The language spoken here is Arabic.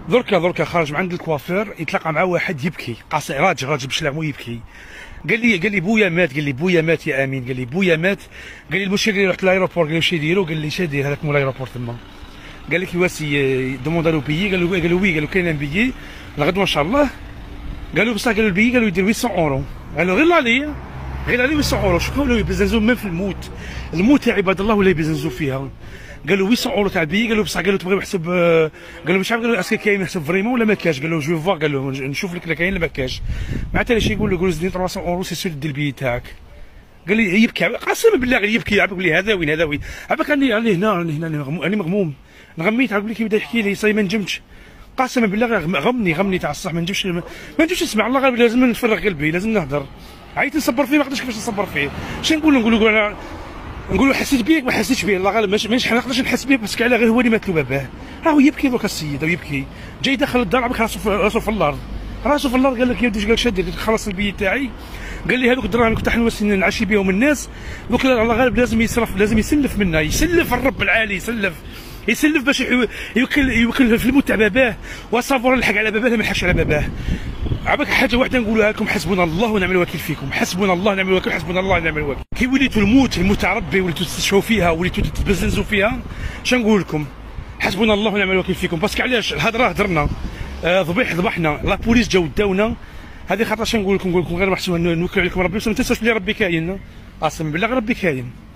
دركا خرج من عند الكوافير، يتلاقى مع واحد يبكي، قاصي راجل بشلامو يبكي. قال لي بويا مات يا امين، قال لي بويا مات. قال لي المشير اللي رحت لايروبور، قال لي واش يديروا؟ قال لي اش دير هذاك مول لايروبور تما؟ قال لك واسي دوموند له بيي، قالوا وي، قالوا كاين ان بيي الغدوه ان شاء الله. قالوا بصح، قالوا البيي قالوا يدير 800 اورو. قالوا غير عليا 800 اورو. شوفوا ولاو يبزنزوا من في الموت يا عباد الله، ولا يبزنزوا فيها. قالوا 800 اورو تاع البيي. قالوا بصح، قالوا تبغيو نحسب، قالوا مش عارف، قالوا اسكي كاين نحسب فريمون ولا ما كاش؟ قالوا جو فوا، قالوا نشوف لك لا كاين لا ما كاش. معناتها اش يقول له؟ يقول زدني 300 اورو سي سور دير البيي تاعك. قال لي يبكي، قسما بالله غير يبكي، عباك بلي هذا وين عباك راني هنا راني مغموم. نغميت، عباك بلي كي بدا يحكي لي صاي ما نجمتش، قسما بالله غمني تاع الصح، ما نجمش نسمع. الله غالب لازم نفرغ قلبي، لازم نهضر. عييت نصبر فيه، ما قدرتش كيفاش نصبر فيه. اش نقولوا حسيت بيك ما حسيتش بيه. الله غالب ماشي نقدرش نحس بيه، باسكو على غير هو اللي مات له باباه. راهو يبكي دوكا السيد، يبكي جاي داخل الدار، عباك راسو في الارض. قال لك يا ودي، قال شادي خلص البي تاعي. قال لي هذوك الدراهم كنت حنوس نعشي بهم الناس، دوك الله غالب لازم يصرف، لازم يسلف منا، يسلف الرب العالي، يسلف باش يوكل في الموت تاع باباه، وصافور نلحق على باباه، ما نلحقش على باباه. عباك حاجه واحده نقولها لكم، حسبنا الله ونعم الوكيل فيكم، حسبنا الله ونعم الوكيل، حسبنا الله ونعم الوكيل. كي وليتوا الموت تاع ربي، وليتوا تستشفوا فيها، وليتوا تتبزنزوا فيها، اش نقول لكم؟ حسبنا الله ونعم الوكيل فيكم. باسكو علاش؟ الهضره هضرنا، ذبحنا، لا بوليس جاو داونا. هذه خاطر اش نقول لكم غير محسوب نوكل عليكم ربي، وما تنساوش بلي ربي كاين. قسما بالله ربي كاين.